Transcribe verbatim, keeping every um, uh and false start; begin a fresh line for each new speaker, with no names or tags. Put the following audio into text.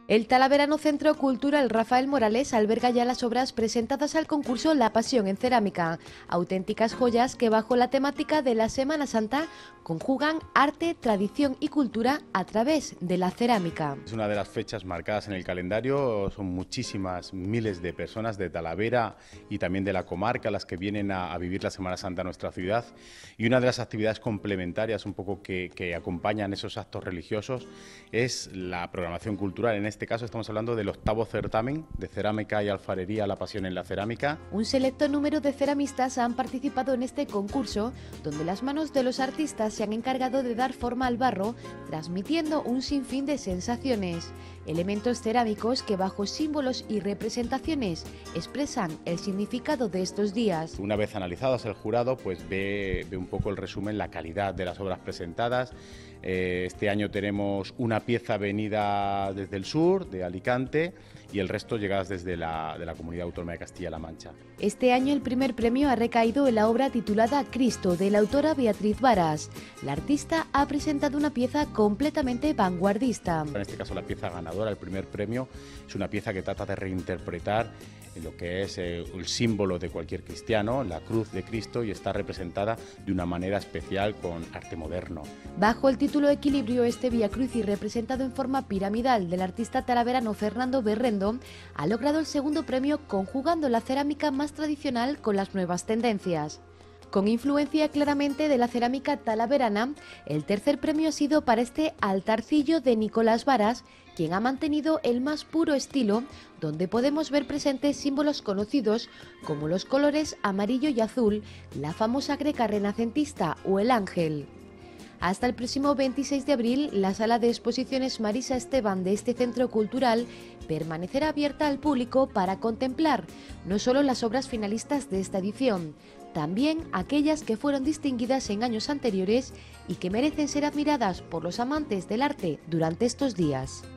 El Talaverano Centro Cultural Rafael Morales alberga ya las obras presentadas al concurso La Pasión en Cerámica, auténticas joyas que bajo la temática de la Semana Santa conjugan arte, tradición y cultura a través de la cerámica.
Es una de las fechas marcadas en el calendario, son muchísimas, miles de personas de Talavera y también de la comarca las que vienen a, a vivir la Semana Santa en nuestra ciudad, y una de las actividades complementarias un poco que, que acompañan esos actos religiosos es la programación cultural. En este caso estamos hablando del octavo certamen de cerámica y alfarería La Pasión en la Cerámica.
Un selecto número de ceramistas han participado en este concurso, donde las manos de los artistas se han encargado de dar forma al barro, transmitiendo un sinfín de sensaciones. Elementos cerámicos que bajo símbolos y representaciones expresan el significado de estos días.
Una vez analizadas el jurado, pues ve, ve un poco el resumen, la calidad de las obras presentadas. Eh, este año tenemos una pieza venida desde el sur, de Alicante, y el resto llegadas desde la, de la Comunidad Autónoma de Castilla-La Mancha.
Este año el primer premio ha recaído en la obra titulada Cristo, de la autora Beatriz Varas. La artista ha presentado una pieza completamente vanguardista.
En este caso la pieza ganadora, el primer premio, es una pieza que trata de reinterpretar lo que es eh, el símbolo de cualquier cristiano, la cruz de Cristo, y está representada de una manera especial con arte moderno.
Bajo el título Equilibrio, este Vía Crucis, representado en forma piramidal del artista talaverano Fernando Berrendo, ha logrado el segundo premio conjugando la cerámica más tradicional con las nuevas tendencias. Con influencia claramente de la cerámica talaverana, el tercer premio ha sido para este altarcillo de Nicolás Varas, quien ha mantenido el más puro estilo, donde podemos ver presentes símbolos conocidos como los colores amarillo y azul, la famosa greca renacentista o el ángel. Hasta el próximo veintiséis de abril, la sala de exposiciones Marisa Esteban de este centro cultural permanecerá abierta al público para contemplar no solo las obras finalistas de esta edición, también aquellas que fueron distinguidas en años anteriores y que merecen ser admiradas por los amantes del arte durante estos días.